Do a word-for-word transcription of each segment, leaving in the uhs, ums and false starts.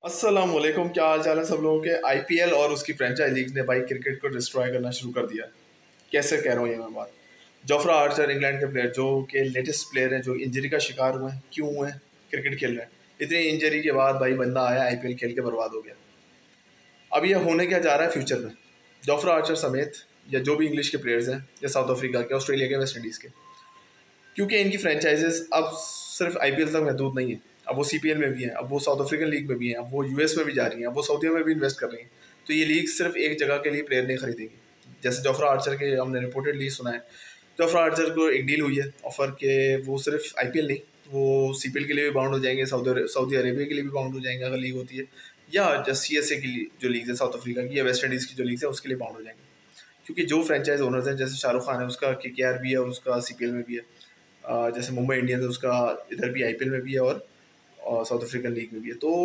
अस्सलाम वालेकुम, क्या हाल चाल है सब लोगों के। आईपीएल और उसकी फ्रेंचाइज लीग ने भाई क्रिकेट को डिस्ट्रॉय करना शुरू कर दिया है। कैसे कह रहा हूँ ये मैं बात। जोफ्रा आर्चर इंग्लैंड के प्लेयर जो कि लेटेस्ट प्लेयर हैं, जो इंजरी का शिकार हुए हैं, क्यों हुए हैं, क्रिकेट खेल रहे हैं। इतनी इंजरी के बाद भाई बंदा आया आईपीएल खेल के बर्बाद हो गया। अब ये होने क्या जा रहा है फ्यूचर में। जोफ्रा आर्चर समेत या जो भी इंग्लिश के प्लेयर्स हैं, या साउथ अफ्रीका के, ऑस्ट्रेलिया के, वेस्ट इंडीज़ के, क्योंकि इनकी फ्रेंचाइजेस अब सिर्फ आईपीएल तक महदूद नहीं है। अब वो सीपीएल में भी हैं, अब वो साउथ अफ्रीकन लीग में भी हैं, अब वो यूएस में भी जा रही हैं, अब वो सऊदीया में भी इन्वेस्ट कर रही हैं। तो ये लीग सिर्फ एक जगह के लिए प्लेयर नहीं खरीदेगी। जैसे जोफ्रा आर्चर के हमने रिपोर्टेडली सुना है, जोफ्रा आर्चर को एक डील हुई है ऑफर के वो सिर्फ आईपीएल नहीं, वो सीपीएल के लिए भी बाउंड हो जाएंगे, सऊदी सऊदी अरेबिया के लिए भी बाउंड हो जाएंगे अगर लीग होती है, या जस्ट सीएसए की जो लीग है साउथ अफ्रीका की, या वेस्ट इंडीज़ की जो लीग है उसके लिए बाउंड हो जाएंगे। क्योंकि जो फ्रेंचाइज ओनर्स हैं, जैसे शाहरुख खान है उसका केकेआर भी है और उसका सीपीएल में भी है, अ, जैसे मुंबई इंडियंस है उसका इधर भी आईपीएल में भी है और, और साउथ अफ्रीकन लीग में भी है। तो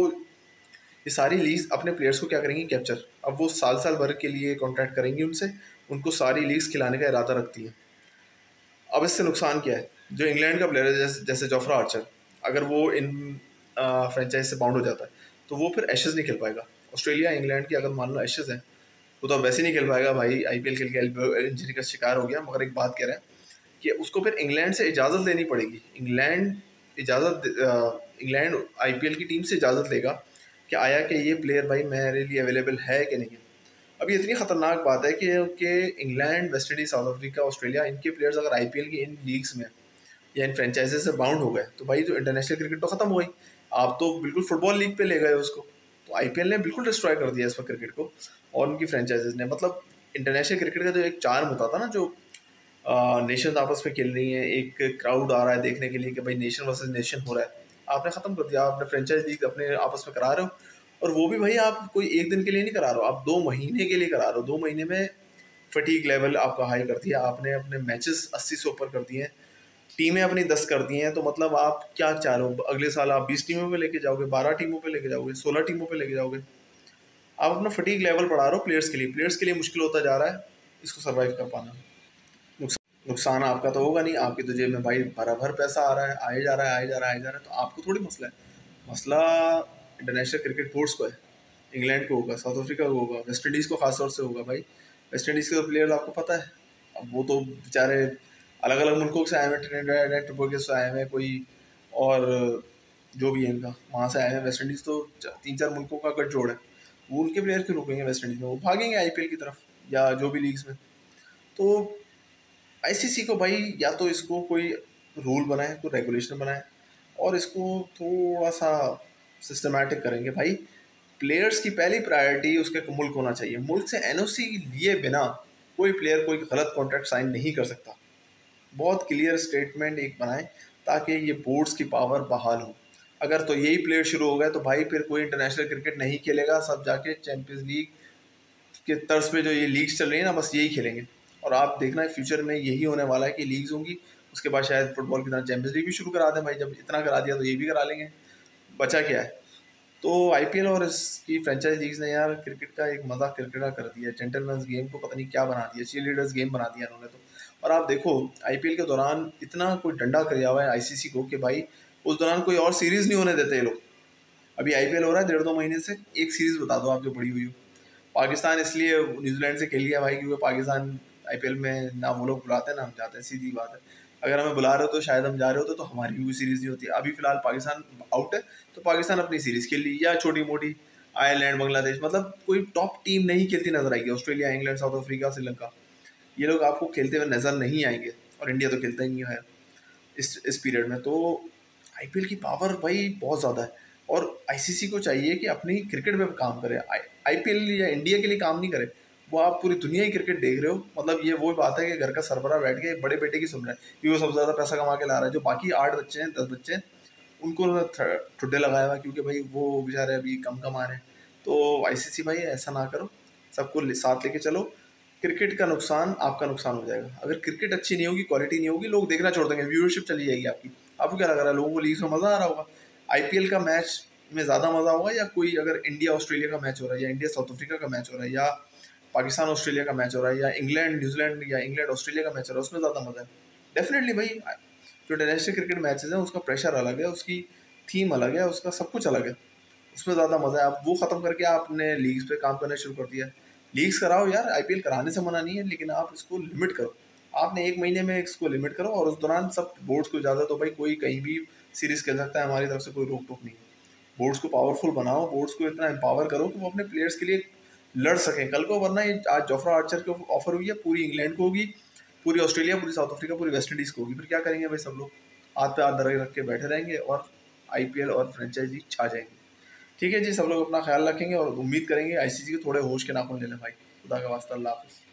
ये सारी लीग्स अपने प्लेयर्स को क्या करेंगी, कैप्चर। अब वो साल साल भर के लिए कॉन्ट्रैक्ट करेंगी उनसे, उनको सारी लीग्स खिलाने का इरादा रखती है। अब इससे नुकसान क्या है, जो इंग्लैंड का प्लेयर है जैसे जैसे जोफ्रा आर्चर, अगर वो इन फ्रेंचाइज से बाउंड हो जाता है तो वो फिर एशेज नहीं खेल पाएगा। ऑस्ट्रेलिया इंग्लैंड की अगर मान लो एशेज है, वो तो अब वैसे नहीं खेल पाएगा भाई, आईपीएल खेल के एल्बो इंजरी का शिकार हो गया। मगर एक बात कह रहे हैं कि उसको फिर इंग्लैंड से इजाज़त लेनी पड़ेगी। इंग्लैंड इजाज़त इंग्लैंड आईपीएल की टीम से इजाज़त लेगा कि आया कि ये प्लेयर भाई मेरे लिए अवेलेबल है कि नहीं है। अब ये इतनी ख़तरनाक बात है कि कि England, West Indies, South Africa, Australia, इनके प्लेयर्स अगर आईपीएल की इन लीग्स में या इन फ्रेंचाइजेज से बाउंड हो गए तो भाई जो इंटरनेशनल क्रिकेट तो ख़त्म हो गई। आप तो बिल्कुल फुटबॉल लीग पे ले गए उसको। तो आईपीएल ने बिल्कुल डिस्ट्रॉय कर दिया इस वक्त क्रिकेट को, और उनकी फ्रेंचाइजेज ने। मतलब इंटरनेशनल क्रिकेट का जो एक चार्म होता था ना, जो नेशन आपस में खेल रही हैं, एक क्राउड आ रहा है देखने के लिए कि भाई नेशन वर्सेस नेशन हो रहा है, आपने ख़त्म कर दिया। आपने फ्रेंचाइज लीग अपने आपस में करा रहे हो, और वो भी भाई आप कोई एक दिन के लिए नहीं करा रहे हो, आप दो महीने के लिए करा रहे हो। दो महीने में फटीक लेवल आपका हाई कर दिया आपने, अपने मैचेस अस्सी से ऊपर कर दिए हैं, टीमें अपनी दस कर दी हैं। तो मतलब आप क्या चाह रहे हो, अगले साल आप बीस टीमों पे लेके जाओगे, बारह टीमों पे लेके जाओगे, सोलह टीमों पे लेके जाओगे। आप अपना फटीक लेवल बढ़ा रहे हो प्लेयर्स के लिए, प्लेयर्स के लिए मुश्किल होता जा रहा है इसको सर्वाइव कर पाना। नुकसान आपका तो होगा नहीं, आपकी तो जेब में भाई भरा भर पैसा आ रहा है, आए जा रहा है, आए जा रहा है, आए जा रहा है, तो आपको थोड़ी मसला है। मसला इंटरनेशनल क्रिकेट बोर्ड्स को है। इंग्लैंड को होगा, साउथ अफ्रीका को होगा, वेस्ट इंडीज़ को खास तौर से होगा भाई। वेस्ट इंडीज़ के तो प्लेयर्स आपको पता है, अब वो तो बेचारे अलग अलग मुल्कों से आए हुए, ट्रिनिडाड टोबैगो से आए हुए, कोई और जो भी है इनका वहाँ से आए हैं। वेस्ट इंडीज़ तो तीन चार मुल्कों का गठजोड़ है, वो उनके प्लेयर क्यों रुकेंगे वेस्ट इंडीज़ में, वो भागेंगे आईपीएल की तरफ या जो भी लीग्स में। तो आईसीसी को भाई या तो इसको कोई रूल बनाए, कोई रेगुलेशन बनाए, और इसको थोड़ा सा सिस्टमेटिक करेंगे भाई। प्लेयर्स की पहली प्रायोरिटी उसके मुल्क होना चाहिए। मुल्क से एनओसी लिए बिना कोई प्लेयर कोई गलत कॉन्ट्रैक्ट साइन नहीं कर सकता। बहुत क्लियर स्टेटमेंट एक बनाए ताकि ये बोर्ड्स की पावर बहाल हो। अगर तो यही प्लेयर शुरू हो गए तो भाई फिर कोई इंटरनेशनल क्रिकेट नहीं खेलेगा, सब जाके चैम्पियंस लीग के तर्ज पे जो ये लीग्स चल रही है ना, बस यही खेलेंगे। और आप देखना है फ्यूचर में यही होने वाला है कि लीग्स होंगी, उसके बाद शायद फुटबॉल की तरह चैम्पियंस लीग भी शुरू करा दें भाई। जब इतना करा दिया तो ये भी करा लेंगे, बचा क्या है। तो आईपीएल और इसकी फ्रेंचाइज लीग्स ने यार क्रिकेट का एक मज़ा क्रिकेटा कर दिया। जेंटलमैन्स गेम को पता नहीं क्या बना दिया, चीयर लीडर्स गेम बना दिया उन्होंने तो। और आप देखो आईपीएल के दौरान इतना कोई डंडा करिया हुआ है आईसीसी को कि भाई उस दौरान कोई और सीरीज़ नहीं होने देते ये लोग। अभी आईपीएल हो रहा है डेढ़ दो महीने से, एक सीरीज़ बता दो आप जो बड़ी हुई हो। पाकिस्तान इसलिए न्यूजीलैंड से खेल लिया भाई क्योंकि पाकिस्तान आईपीएल में ना वो लोग बुलाते हैं ना हम जाते हैं, सीधी बात है। अगर हमें बुला रहे हो तो शायद हम जा रहे होते तो हमारी भी कोई सीरीज़ नहीं होती। अभी फिलहाल पाकिस्तान आउट है तो पाकिस्तान अपनी सीरीज़ खेल ली, या छोटी मोटी आयरलैंड, बांग्लादेश, मतलब कोई टॉप टीम नहीं खेलती नजर आएगी। Australia, England, South Africa, Sri Lanka, ये लोग आपको खेलते हुए नज़र नहीं आएंगे, और इंडिया तो खेलता ही नहीं है इस इस पीरियड में। तो आईपीएल की पावर भाई बहुत ज़्यादा है, और आईसीसी को चाहिए कि अपनी क्रिकेट पे काम करे। आईपीएल या इंडिया के लिए काम नहीं करे, वो आप पूरी दुनिया ही क्रिकेट देख रहे हो। मतलब ये वो बात है कि घर का सरबराह बैठ के बड़े बेटे की सुन रहा है कि वो सबसे ज़्यादा पैसा कमा के ला रहा है। जो बाकी आठ बच्चे हैं, दस बच्चे हैं, उनको ठुड्डे लगाया हुआ क्योंकि भाई वो बेचारे अभी कम कमा रहे हैं। तो आईसीसी भाई ऐसा ना करो, सबको साथ लेके चलो। क्रिकेट का नुकसान आपका नुकसान हो जाएगा। अगर क्रिकेट अच्छी नहीं होगी, क्वालिटी नहीं होगी, लोग देखना छोड़ देंगे, व्यूअरशिप चली जाएगी आपकी। आपको क्या लग रहा है, लोगों को लीग में मज़ा आ रहा होगा? आईपीएल का मैच में ज़्यादा मज़ा होगा, या कोई अगर इंडिया ऑस्ट्रेलिया का मैच हो रहा है, या इंडिया साउथ अफ्रीका का मैच हो रहा है, या पाकिस्तान ऑस्ट्रेलिया का मैच हो रहा है, या इंग्लैंड न्यूजीलैंड या इंग्लैंड ऑस्ट्रेलिया का मैच हो रहा है, उसमें ज़्यादा मज़ा है? डेफिनेटली भाई, जो इंटरनेशनल क्रिकेट मैचेस हैं उसका प्रेशर अलग है, उसकी थीम अलग है, उसका सब कुछ अलग है। उसमें ज़्यादा मज़ा है। आप वो ख़त्म करके आपने लीग्स पे काम करना शुरू कर दिया। लीग्स कराओ यार, आईपीएल कराने से मना नहीं है, लेकिन आप इसको लिमिट करो। आपने एक महीने में इसको लिमिट करो और उस दौरान सब बोर्ड्स को इजाज़त दो, भाई कोई कहीं भी सीरीज़ खेल सकता है, हमारी तरफ से कोई रोक टोक नहीं है। बोर्ड्स को पावरफुल बनाओ, बोर्ड्स को इतना एम्पावर करो कि वो अपने प्लेयर्स के लिए लड़ सकें कल को। वरना ये आज जोफ्रा आर्चर को ऑफर हुई है, पूरी इंग्लैंड को होगी, पूरी ऑस्ट्रेलिया, पूरी साउथ अफ्रीका, पूरी वेस्ट इंडीज़ को होगी। फिर क्या करेंगे भाई, सब लोग हाथ पे हाथ धरे रख के बैठे रहेंगे और आईपीएल और फ्रेंचाइजी छा जाएंगे। ठीक है जी, सब लोग अपना ख्याल रखेंगे और उम्मीद करेंगे आईसीसी के थोड़े होश के नाखून ले लें भाई। खुदा का वास्ता, अल्लाह हाफ़िज़।